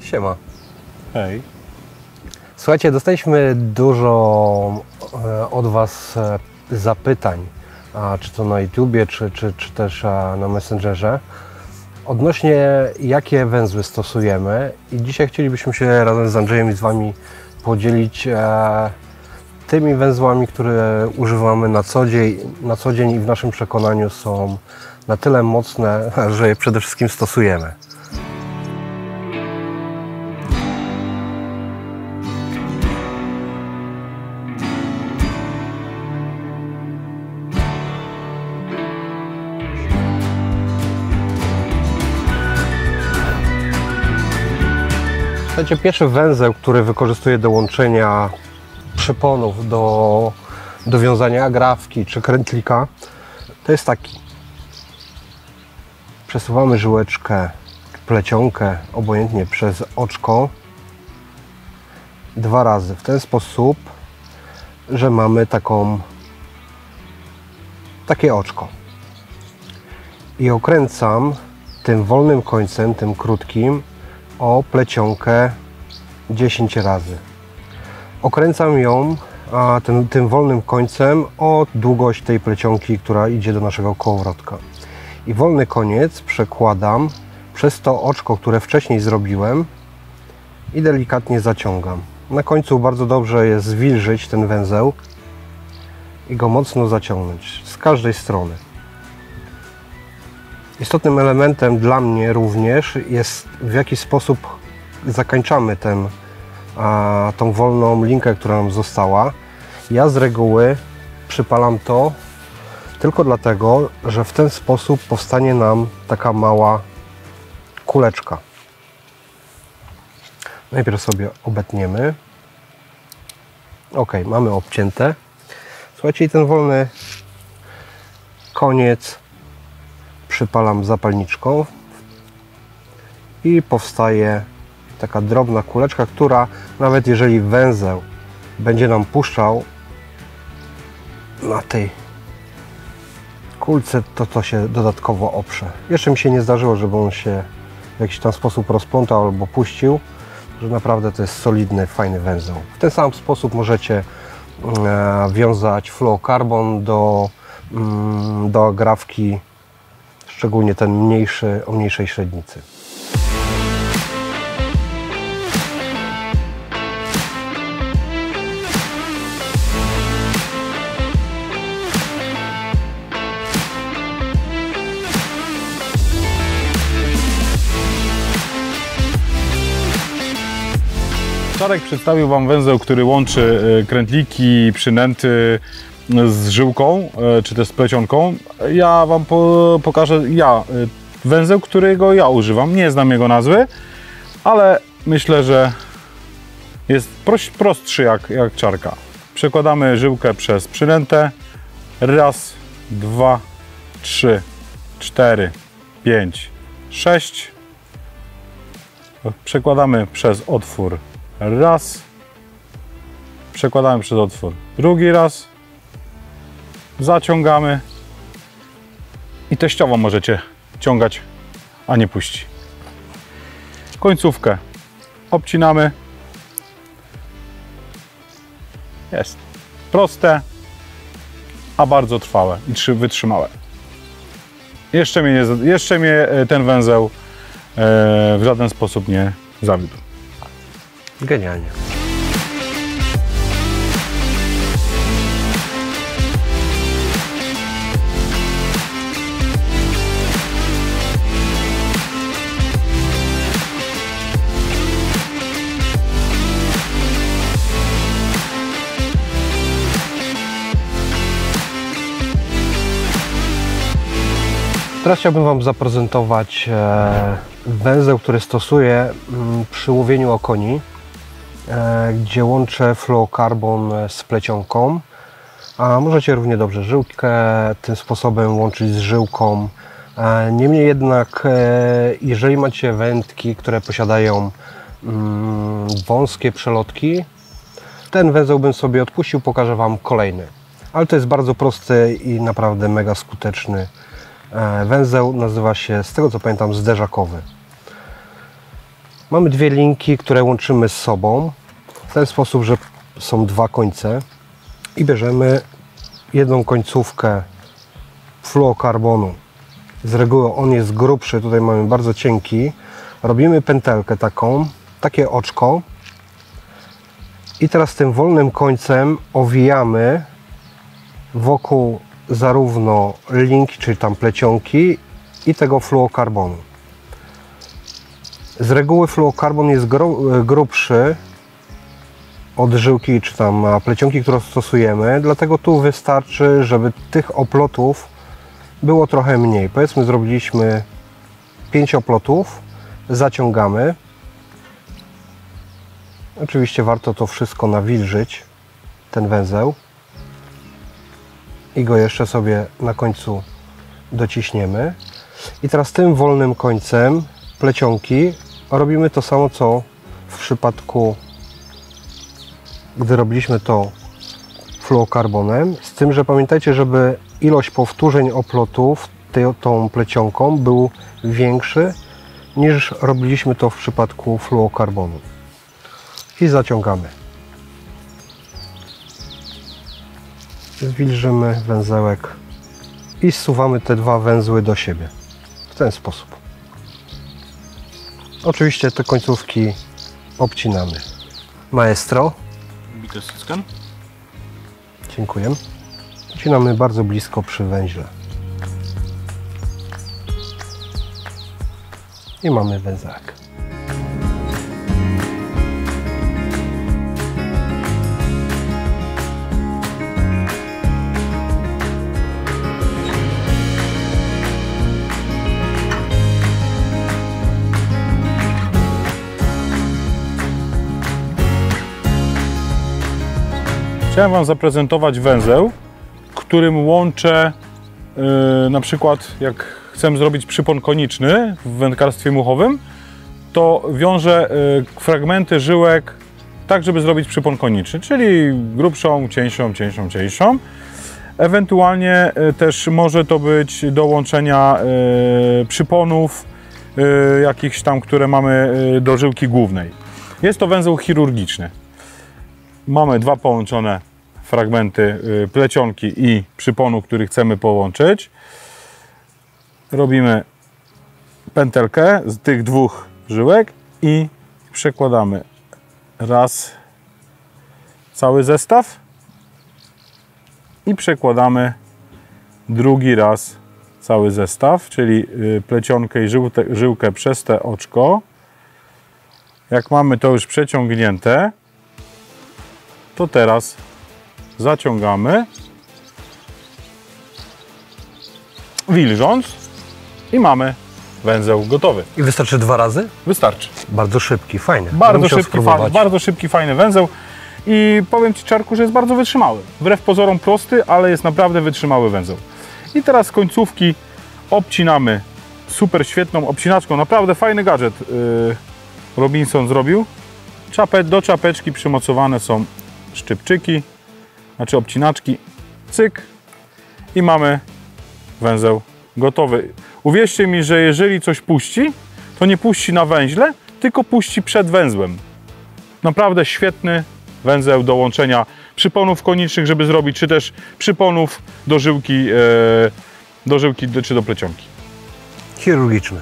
Siema. Hej. Słuchajcie, dostaliśmy dużo od Was zapytań, czy to na YouTubie, czy też na Messengerze, odnośnie jakie węzły stosujemy. I dzisiaj chcielibyśmy się razem z Andrzejem i z Wami podzielić tymi węzłami, które używamy na co dzień i w naszym przekonaniu są na tyle mocne, że je przede wszystkim stosujemy. Słuchajcie, pierwszy węzeł, który wykorzystuję do łączenia przyponów, do wiązania agrafki czy krętlika, to jest taki. Przesuwamy żyłeczkę, plecionkę, obojętnie przez oczko 2 razy w ten sposób, że mamy takie oczko. I okręcam tym wolnym końcem, tym krótkim, o plecionkę 10 razy. Okręcam ją tym wolnym końcem o długość tej plecionki, która idzie do naszego kołowrotka. I wolny koniec przekładam przez to oczko, które wcześniej zrobiłem i delikatnie zaciągam. Na końcu bardzo dobrze jest zwilżyć ten węzeł i go mocno zaciągnąć z każdej strony. Istotnym elementem dla mnie również jest, w jaki sposób zakańczamy tą wolną linkę, która nam została. Ja z reguły przypalam to tylko dlatego, że w ten sposób powstanie nam taka mała kuleczka. Najpierw sobie obetniemy. Ok, mamy obcięte. Słuchajcie, i ten wolny koniec przypalam zapalniczką i powstaje taka drobna kuleczka, która nawet jeżeli węzeł będzie nam puszczał na tej kulce, to się dodatkowo oprze. Jeszcze mi się nie zdarzyło, żeby on się w jakiś tam sposób rozplątał albo puścił, że naprawdę to jest solidny, fajny węzeł. W ten sam sposób możecie wiązać fluorokarbon do agrafki, szczególnie ten mniejszy, o mniejszej średnicy. Czarek przedstawił Wam węzeł, który łączy krętliki, przynęty z żyłką, czy też z plecionką. Ja Wam pokażę węzeł, którego ja używam. Nie znam jego nazwy, ale myślę, że jest prostszy jak czarka. Przekładamy żyłkę przez przynętę. Raz, 2, 3, 4, 5, 6. Przekładamy przez otwór raz. Przekładamy przez otwór drugi raz. Zaciągamy i teściowo możecie ciągać, a nie puści. Końcówkę obcinamy. Jest proste, a bardzo trwałe i wytrzymałe. Jeszcze mnie ten węzeł w żaden sposób nie zawiódł. Genialnie. Teraz chciałbym Wam zaprezentować węzeł, który stosuję przy łowieniu okoni, gdzie łączę fluorokarbon z plecionką. A możecie równie dobrze żyłkę tym sposobem łączyć z żyłką. Niemniej jednak, jeżeli macie wędki, które posiadają wąskie przelotki, ten węzeł bym sobie odpuścił, pokażę Wam kolejny. Ale to jest bardzo prosty i naprawdę mega skuteczny węzeł. Nazywa się, z tego co pamiętam, zderzakowy. Mamy dwie linki, które łączymy z sobą w ten sposób, że są dwa końce i bierzemy jedną końcówkę fluokarbonu. Z reguły on jest grubszy, tutaj mamy bardzo cienki. Robimy pętelkę taką, takie oczko i teraz tym wolnym końcem owijamy wokół zarówno linki, czyli tam plecionki, i tego fluokarbonu. Z reguły fluokarbon jest grubszy od żyłki czy tam plecionki, którą stosujemy, dlatego tu wystarczy, żeby tych oplotów było trochę mniej. Powiedzmy, zrobiliśmy 5 oplotów, zaciągamy. Oczywiście warto to wszystko nawilżyć, ten węzeł, i go jeszcze sobie na końcu dociśniemy. I teraz tym wolnym końcem plecionki robimy to samo, co w przypadku, gdy robiliśmy to fluokarbonem, z tym, że pamiętajcie, żeby ilość powtórzeń oplotów tą plecionką był większy niż robiliśmy to w przypadku fluokarbonu. I zaciągamy. Zwilżymy węzełek i zsuwamy te dwa węzły do siebie. W ten sposób. Oczywiście te końcówki obcinamy. Maestro. Bitesyskan. Dziękuję. Obcinamy bardzo blisko przy węźle. I mamy węzełek. Chciałem Wam zaprezentować węzeł, którym łączę na przykład, jak chcę zrobić przypon koniczny w wędkarstwie muchowym, to wiążę fragmenty żyłek tak, żeby zrobić przypon koniczny, czyli grubszą, cieńszą. Ewentualnie też może to być do łączenia przyponów jakichś tam, które mamy do żyłki głównej. Jest to węzeł chirurgiczny. Mamy dwa połączone fragmenty plecionki i przyponu, który chcemy połączyć. Robimy pętelkę z tych dwóch żyłek i przekładamy raz cały zestaw i przekładamy drugi raz cały zestaw, czyli plecionkę i żyłkę przez te oczko. Jak mamy to już przeciągnięte, to teraz zaciągamy, wilżąc, i mamy węzeł gotowy. I wystarczy 2 razy? Wystarczy. Bardzo szybki, fajny. Bardzo szybki, fajny węzeł. I powiem Ci, Czarku, że jest bardzo wytrzymały. Wbrew pozorom prosty, ale jest naprawdę wytrzymały węzeł. I teraz końcówki obcinamy super świetną obcinaczką. Naprawdę fajny gadżet Robinson zrobił. Do czapeczki przymocowane są szczypczyki, znaczy obcinaczki, cyk, i mamy węzeł gotowy. Uwierzcie mi, że jeżeli coś puści, to nie puści na węźle, tylko puści przed węzłem. Naprawdę świetny węzeł do łączenia przyponów konicznych, żeby zrobić, czy też przyponów do żyłki czy do plecionki. Chirurgiczny.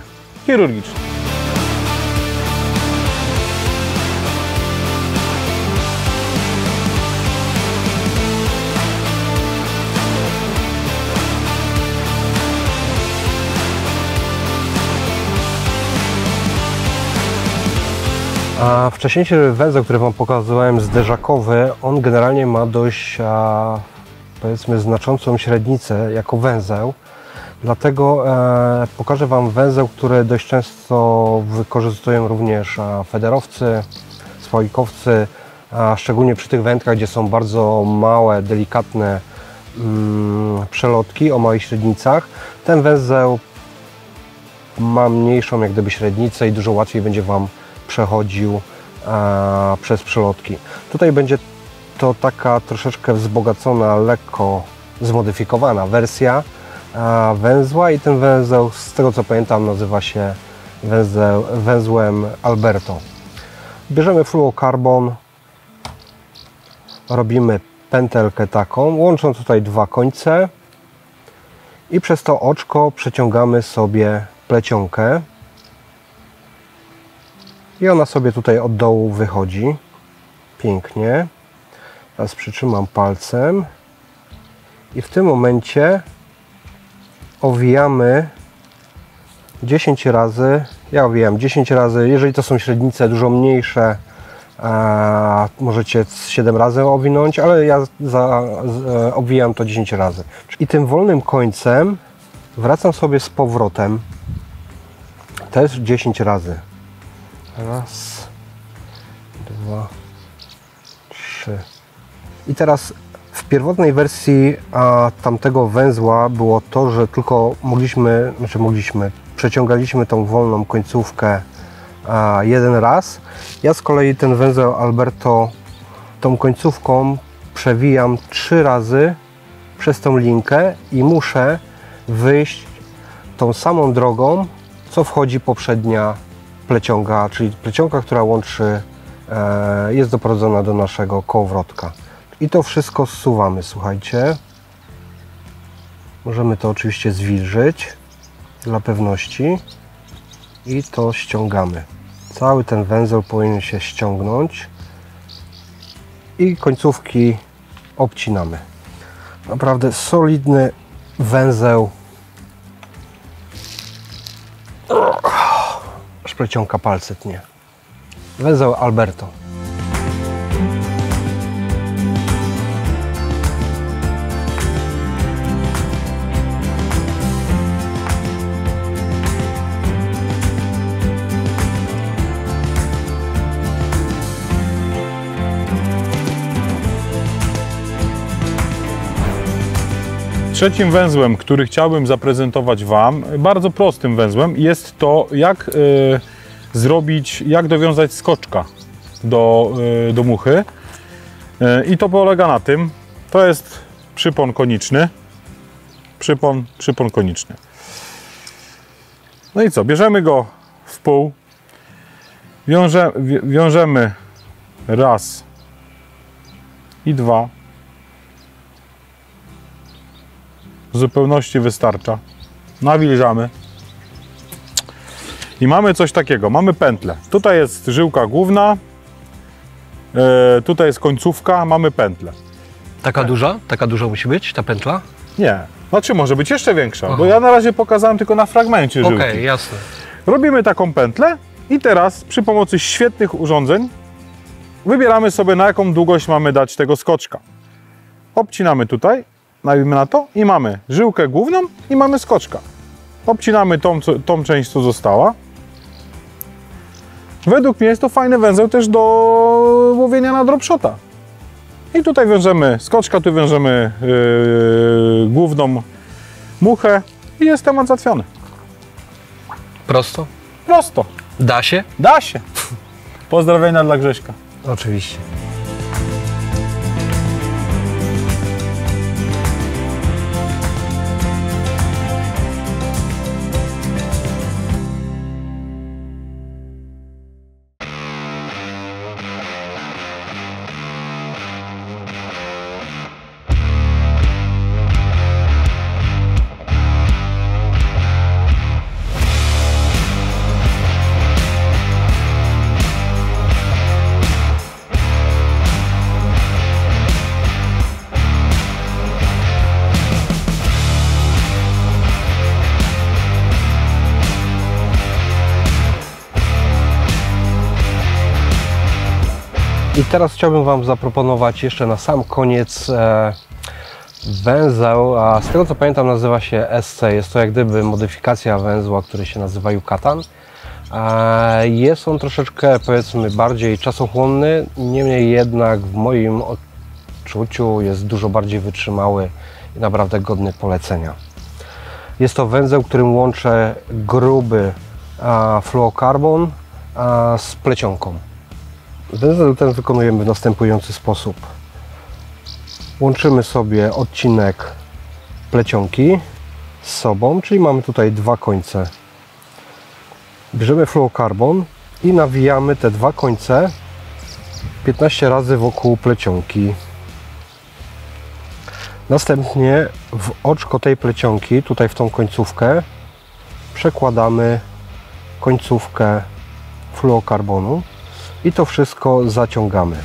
A wcześniejszy węzeł, który Wam pokazywałem, zderzakowy, on generalnie ma dość, powiedzmy, znaczącą średnicę jako węzeł. Dlatego pokażę Wam węzeł, który dość często wykorzystują również federowcy, swoikowcy, szczególnie przy tych wędkach, gdzie są bardzo małe, delikatne przelotki o małych średnicach. Ten węzeł ma mniejszą jak gdyby średnicę i dużo łatwiej będzie Wam przechodził przez przelotki. Tutaj będzie to taka troszeczkę wzbogacona, lekko zmodyfikowana wersja węzła i ten węzeł, z tego co pamiętam, nazywa się węzłem Alberto. Bierzemy fluokarbon, robimy pętelkę taką, łącząc tutaj dwa końce i przez to oczko przeciągamy sobie plecionkę i ona sobie tutaj od dołu wychodzi pięknie. Teraz przytrzymam palcem i w tym momencie owijamy 10 razy. Ja owijam 10 razy, jeżeli to są średnice dużo mniejsze, możecie 7 razy owinąć, ale ja obwijam to 10 razy. I tym wolnym końcem wracam sobie z powrotem też 10 razy. Raz, dwa, trzy. I teraz w pierwotnej wersji tamtego węzła było to, że tylko przeciągaliśmy tą wolną końcówkę jeden raz. Ja z kolei ten węzeł Alberto tą końcówką przewijam 3 razy przez tą linkę i muszę wyjść tą samą drogą, co wchodzi poprzednia plecionka, czyli plecionka, która łączy, jest doprowadzona do naszego kołowrotka. I to wszystko zsuwamy, słuchajcie. Możemy to oczywiście zwilżyć dla pewności i to ściągamy. Cały ten węzeł powinien się ściągnąć i końcówki obcinamy. Naprawdę solidny węzeł. Aż plecionka palce tnie. Węzeł Alberto. Trzecim węzłem, który chciałbym zaprezentować Wam, bardzo prostym węzłem, jest to, jak dowiązać skoczka do muchy. I to polega na tym, to jest przypon koniczny, przypon koniczny. No i co, bierzemy go w pół, wiążemy raz i dwa. W zupełności wystarcza. Nawilżamy. I mamy coś takiego. Mamy pętlę. Tutaj jest żyłka główna. Tutaj jest końcówka. Mamy pętlę. Taka duża? Taka duża musi być ta pętla? Nie. Znaczy może być jeszcze większa. Bo ja na razie pokazałem tylko na fragmencie żyłki. Okej, jasne. Robimy taką pętlę i teraz przy pomocy świetnych urządzeń wybieramy sobie, na jaką długość mamy dać tego skoczka. Obcinamy tutaj. Nawimy na to i mamy żyłkę główną i mamy skoczka. Obcinamy tą część, co została. Według mnie jest to fajny węzeł też do łowienia na dropshota. I tutaj wiążemy skoczka, tu wiążemy główną muchę i jest temat załatwiony. Prosto? Prosto. Da się? Da się. Pozdrowienia dla Grześka. Oczywiście. I teraz chciałbym Wam zaproponować jeszcze na sam koniec węzeł, a z tego co pamiętam nazywa się SC. Jest to jak gdyby modyfikacja węzła, który się nazywa Yucatan. Jest on troszeczkę, powiedzmy, bardziej czasochłonny, niemniej jednak w moim odczuciu jest dużo bardziej wytrzymały i naprawdę godny polecenia. Jest to węzeł, którym łączę gruby fluokarbon z plecionką. Węzeł ten wykonujemy w następujący sposób. Łączymy sobie odcinek plecionki z sobą, czyli mamy tutaj dwa końce. bierzemy fluokarbon i nawijamy te dwa końce 15 razy wokół plecionki. Następnie w oczko tej plecionki, tutaj w tą końcówkę, przekładamy końcówkę fluokarbonu i to wszystko zaciągamy.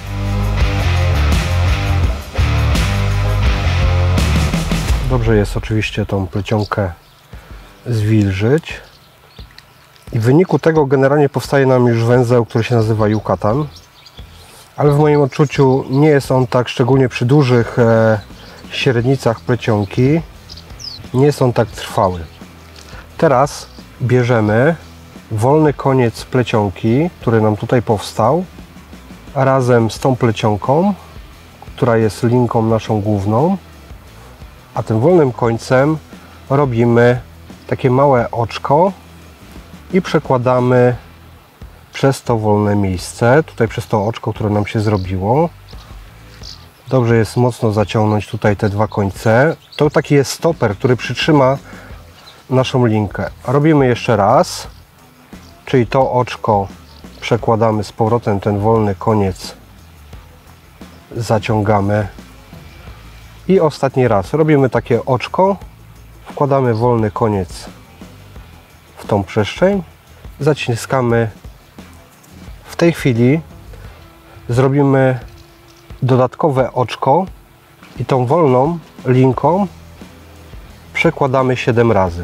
Dobrze jest oczywiście tą plecionkę zwilżyć. I w wyniku tego generalnie powstaje nam już węzeł, który się nazywa Yucatan. Ale w moim odczuciu nie jest on tak, szczególnie przy dużych średnicach plecionki, nie jest on tak trwały. Teraz bierzemy wolny koniec plecionki, który nam tutaj powstał, razem z tą plecionką, która jest linką naszą główną, a tym wolnym końcem robimy takie małe oczko i przekładamy przez to wolne miejsce, tutaj przez to oczko, które nam się zrobiło. Dobrze jest mocno zaciągnąć tutaj te dwa końce. To taki jest stoper, który przytrzyma naszą linkę. Robimy jeszcze raz, czyli to oczko przekładamy z powrotem, ten wolny koniec zaciągamy i ostatni raz robimy takie oczko, wkładamy wolny koniec w tą przestrzeń, zaciskamy. W tej chwili zrobimy dodatkowe oczko i tą wolną linką przekładamy 7 razy.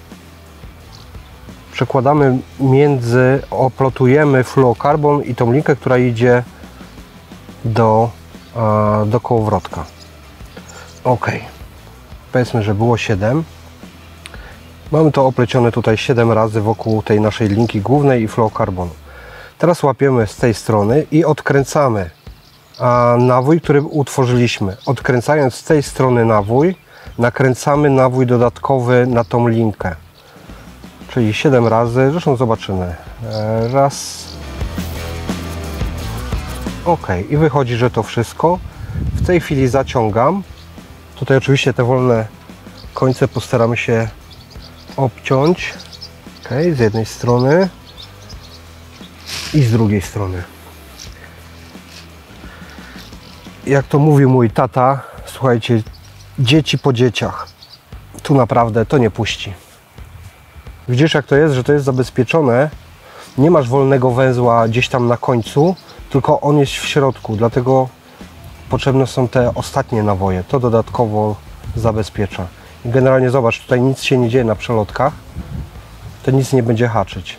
Przekładamy oplotujemy fluokarbon i tą linkę, która idzie do kołowrotka. Ok, powiedzmy, że było 7. Mamy to oplecione tutaj 7 razy wokół tej naszej linki głównej i fluokarbonu. Teraz łapiemy z tej strony i odkręcamy nawój, który utworzyliśmy. Odkręcając z tej strony nawój, nakręcamy nawój dodatkowy na tą linkę. Czyli 7 razy, zresztą zobaczymy. Raz. Ok, i wychodzi, że to wszystko. W tej chwili zaciągam. Tutaj oczywiście te wolne końce postaramy się obciąć. Ok, z jednej strony i z drugiej strony. Jak to mówił mój tata, słuchajcie, dzieci po dzieciach. Tu naprawdę to nie puści. Widzisz, jak to jest, że to jest zabezpieczone. Nie masz wolnego węzła gdzieś tam na końcu, tylko on jest w środku, dlatego potrzebne są te ostatnie nawoje. To dodatkowo zabezpiecza. I generalnie zobacz, tutaj nic się nie dzieje na przelotkach. To nic nie będzie haczyć.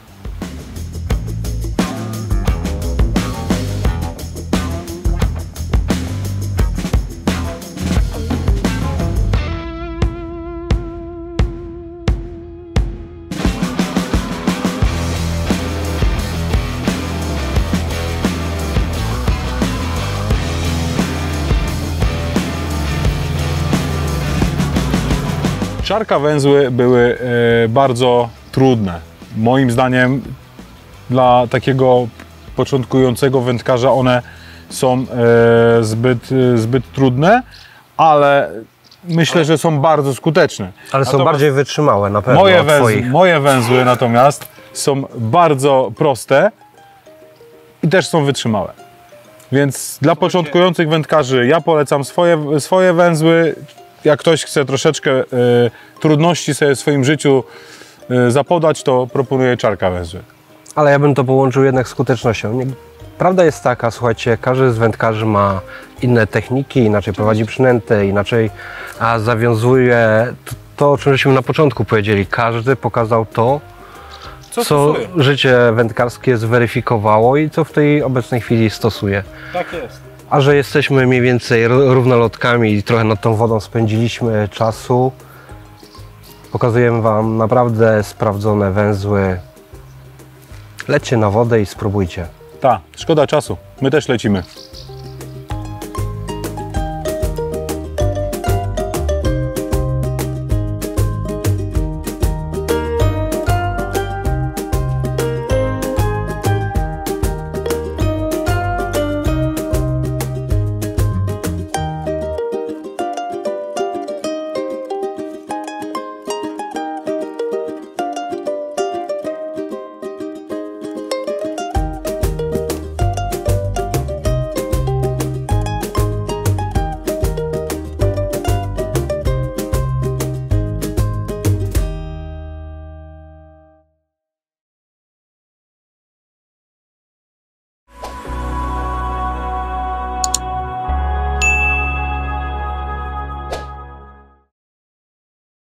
Czarka węzły były bardzo trudne. Moim zdaniem dla takiego początkującego wędkarza one są zbyt trudne, ale myślę, że są bardzo skuteczne. Ale są bardziej wytrzymałe na pewno. Moje węzły natomiast są bardzo proste i też są wytrzymałe. Więc dla początkujących wędkarzy ja polecam swoje węzły. Jak ktoś chce troszeczkę trudności sobie w swoim życiu zapodać, to proponuję czarka węzły. Ale ja bym to połączył jednak z skutecznością. Prawda jest taka, słuchajcie, każdy z wędkarzy ma inne techniki, inaczej prowadzi przynęty, inaczej zawiązuje. To, o czym żeśmy na początku powiedzieli, każdy pokazał to, co życie wędkarskie zweryfikowało i co w tej obecnej chwili stosuje. Tak jest. A że jesteśmy mniej więcej równolotkami i trochę nad tą wodą spędziliśmy czasu, pokazujemy Wam naprawdę sprawdzone węzły. Lećcie na wodę i spróbujcie. Tak, szkoda czasu. My też lecimy.